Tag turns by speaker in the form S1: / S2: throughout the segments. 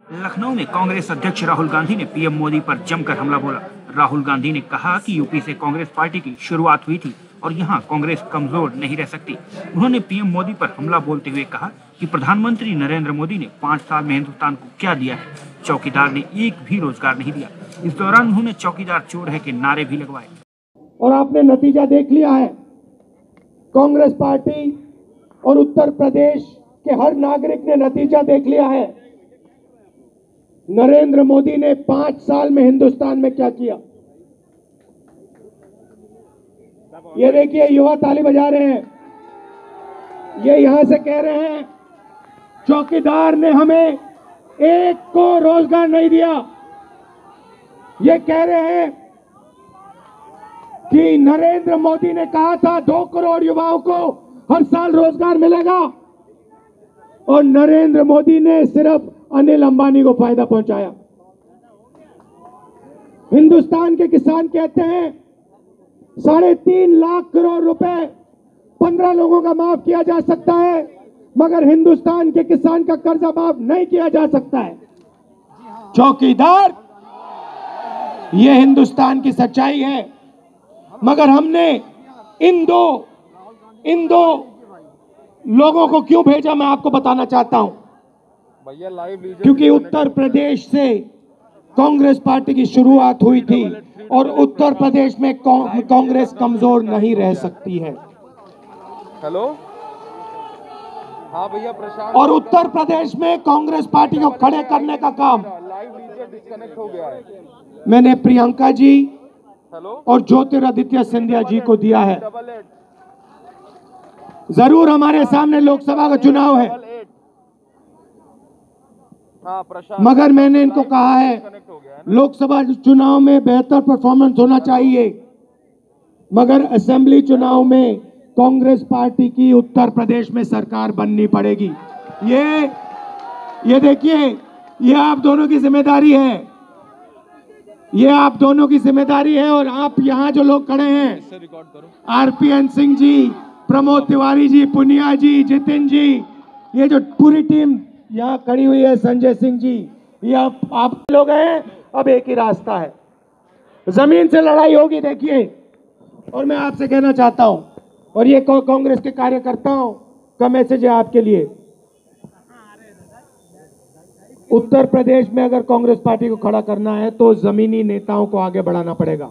S1: लखनऊ में कांग्रेस अध्यक्ष राहुल गांधी ने पीएम मोदी पर जमकर हमला बोला। राहुल गांधी ने कहा कि यूपी से कांग्रेस पार्टी की शुरुआत हुई थी और यहां कांग्रेस कमजोर नहीं रह सकती। उन्होंने पीएम मोदी पर हमला बोलते हुए कहा कि प्रधानमंत्री नरेंद्र मोदी ने 5 साल में हिंदुस्तान को क्या दिया है। चौकीदार ने एक भी रोजगार नहीं दिया। इस दौरान उन्होंने चौकीदार चोर है के नारे भी लगवाए।
S2: और आपने नतीजा देख लिया है। कांग्रेस पार्टी और उत्तर प्रदेश के हर नागरिक ने नतीजा देख लिया है। नरेंद्र मोदी ने 5 साल में हिंदुस्तान में क्या किया। ये देखिए, युवा ताली बजा रहे हैं। ये यहां से कह रहे हैं चौकीदार ने हमें एक को रोजगार नहीं दिया। ये कह रहे हैं कि नरेंद्र मोदी ने कहा था 2 करोड़ युवाओं को हर साल रोजगार मिलेगा और नरेंद्र मोदी ने सिर्फ अनिल अंबानी को फायदा पहुंचाया। हिंदुस्तान के किसान कहते हैं 3.5 लाख करोड़ रुपए 15 लोगों का माफ किया जा सकता है, मगर हिंदुस्तान के किसान का कर्जा माफ नहीं किया जा सकता है। चौकीदार, ये हिंदुस्तान की सच्चाई है। मगर हमने इन दो लोगों को क्यों भेजा, मैं आपको बताना चाहता हूं। क्योंकि उत्तर प्रदेश से कांग्रेस पार्टी की शुरुआत हुई थी और उत्तर प्रदेश में कांग्रेस कमजोर नहीं रह सकती है।
S3: हेलो, हाँ भैया प्रशांत।
S2: और उत्तर प्रदेश में कांग्रेस पार्टी को खड़े करने का काम
S3: डिस्कनेक्ट हो गया है।
S2: मैंने प्रियंका जी और ज्योतिरादित्य सिंधिया जी को दिया है। जरूर हमारे सामने लोकसभा का चुनाव है, मगर मैंने इनको कहा है लोकसभा चुनाव में बेहतर परफॉर्मेंस होना चाहिए, मगर असेंबली चुनाव में कांग्रेस पार्टी की उत्तर प्रदेश में सरकार बननी पड़ेगी। ये देखिए, ये आप दोनों की जिम्मेदारी है। ये आप दोनों की जिम्मेदारी है। और आप यहाँ जो लोग खड़े हैं, आरपीएन सिंह जी, प्रमोद तिवारी जी, पुनिया जी, जितिन जी, ये जो पूरी टीम यहाँ खड़ी हुई है, संजय सिंह जी, ये आप लोग हैं। अब एक ही रास्ता है, जमीन से लड़ाई होगी। देखिए, और मैं आपसे कहना चाहता हूं, और ये कांग्रेस के कार्यकर्ताओं का मैसेज है आपके लिए, उत्तर प्रदेश में अगर कांग्रेस पार्टी को खड़ा करना है तो जमीनी नेताओं को आगे बढ़ाना पड़ेगा।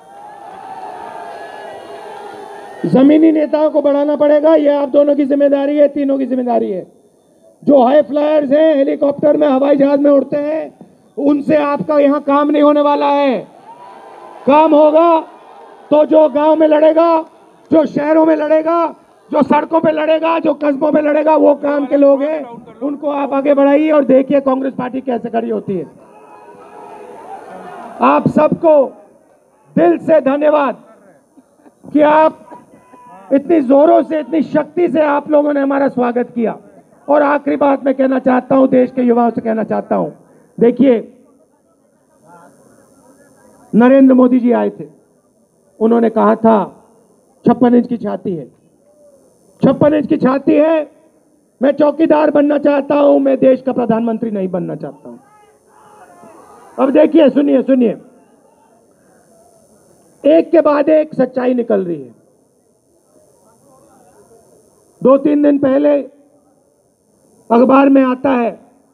S2: जमीनी नेताओं को बढ़ाना पड़ेगा। ये आप दोनों की जिम्मेदारी है, तीनों की जिम्मेदारी है। जो हाई फ्लायर्स हैं, हेलीकॉप्टर में, हवाई जहाज में उड़ते हैं, उनसे आपका यहां काम नहीं होने वाला है। काम होगा तो जो गांव में लड़ेगा, जो शहरों में लड़ेगा, जो सड़कों पे लड़ेगा, जो कस्बों में लड़ेगा, वो काम के लोग हैं। उनको आप आगे बढ़ाइए और देखिए कांग्रेस पार्टी कैसे खड़ी होती है। आप सबको दिल से धन्यवाद कि आप इतनी जोरों से, इतनी शक्ति से आप लोगों ने हमारा स्वागत किया। और आखिरी बात मैं कहना चाहता हूं, देश के युवाओं से कहना चाहता हूं, देखिए, नरेंद्र मोदी जी आए थे, उन्होंने कहा था 56 इंच की छाती है, 56 इंच की छाती है। मैं चौकीदार बनना चाहता हूं, मैं देश का प्रधानमंत्री नहीं बनना चाहता हूं। अब देखिए, सुनिए, एक के बाद एक सच्चाई निकल रही है। 2-3 दिन पहले अखबार में आता है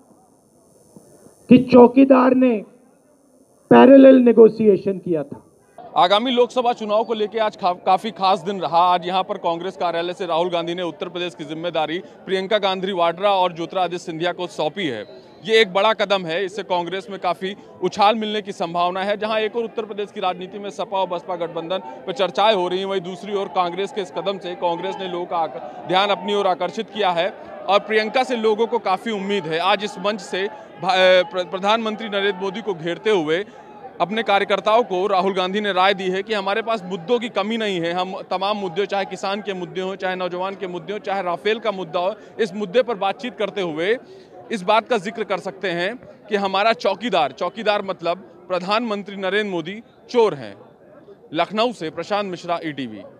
S2: कि चौकीदार ने पैरेलल नेगोशिएशन किया था।
S3: आगामी लोकसभा चुनाव को लेकर आज काफी खास दिन रहा। आज यहां पर कांग्रेस कार्यालय से राहुल गांधी ने उत्तर प्रदेश की जिम्मेदारी प्रियंका गांधी वाड्रा और ज्योतिरादित्य सिंधिया को सौंपी है। ये एक बड़ा कदम है। इससे कांग्रेस में काफी उछाल मिलने की संभावना है। जहां एक और उत्तर प्रदेश की राजनीति में सपा और बसपा गठबंधन पर चर्चाएं हो रही हैं, वहीं दूसरी ओर कांग्रेस के इस कदम से कांग्रेस ने लोगों का ध्यान अपनी ओर आकर्षित किया है और प्रियंका से लोगों को काफी उम्मीद है। आज इस मंच से प्रधानमंत्री नरेंद्र मोदी को घेरते हुए अपने कार्यकर्ताओं को राहुल गांधी ने राय दी है कि हमारे पास मुद्दों की कमी नहीं है। हम तमाम मुद्दे, चाहे किसान के मुद्दे हों, चाहे नौजवान के मुद्दे हों, चाहे राफेल का मुद्दा हो, इस मुद्दे पर बातचीत करते हुए इस बात का जिक्र कर सकते हैं कि हमारा चौकीदार मतलब प्रधानमंत्री नरेंद्र मोदी चोर हैं। लखनऊ से प्रशांत मिश्रा, ईटीवी।